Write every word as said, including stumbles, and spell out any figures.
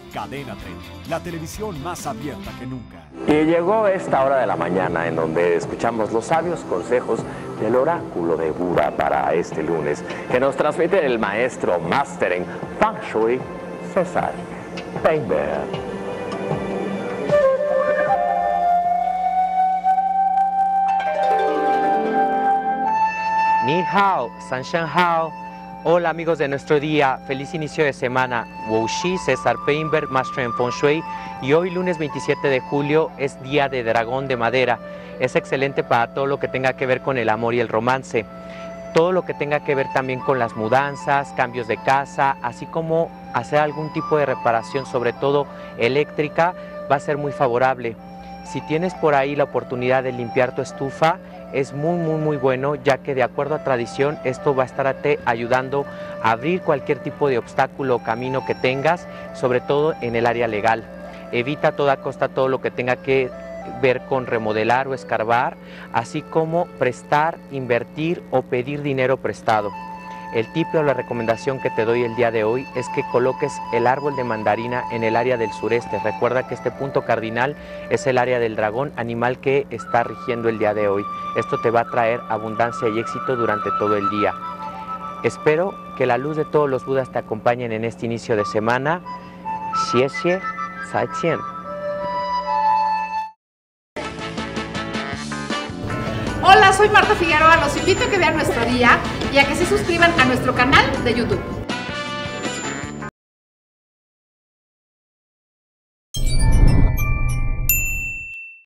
Cadena treinta, la televisión más abierta que nunca. Y llegó esta hora de la mañana en donde escuchamos los sabios consejos del oráculo de Buda para este lunes, que nos transmite el maestro máster en Feng Shui, César Painberg. Ni hao, san shen hao. Hola amigos de nuestro día, feliz inicio de semana. Wu Shi, César Painberg, Master en Feng Shui, y hoy lunes veintisiete de julio es día de dragón de madera. Es excelente para todo lo que tenga que ver con el amor y el romance. Todo lo que tenga que ver también con las mudanzas, cambios de casa, así como hacer algún tipo de reparación, sobre todo eléctrica, va a ser muy favorable. Si tienes por ahí la oportunidad de limpiar tu estufa, es muy muy muy bueno, ya que de acuerdo a tradición esto va a estarte ayudando a abrir cualquier tipo de obstáculo o camino que tengas, sobre todo en el área legal. Evita a toda costa todo lo que tenga que ver con remodelar o escarbar, así como prestar, invertir o pedir dinero prestado. El tip o la recomendación que te doy el día de hoy es que coloques el árbol de mandarina en el área del sureste. Recuerda que este punto cardinal es el área del dragón, animal que está rigiendo el día de hoy. Esto te va a traer abundancia y éxito durante todo el día. Espero que la luz de todos los Budas te acompañen en este inicio de semana. Xie xie, zai qian. Hola, soy Marta Figueroa. Los invito a que vean nuestro día y a que se suscriban a nuestro canal de YouTube.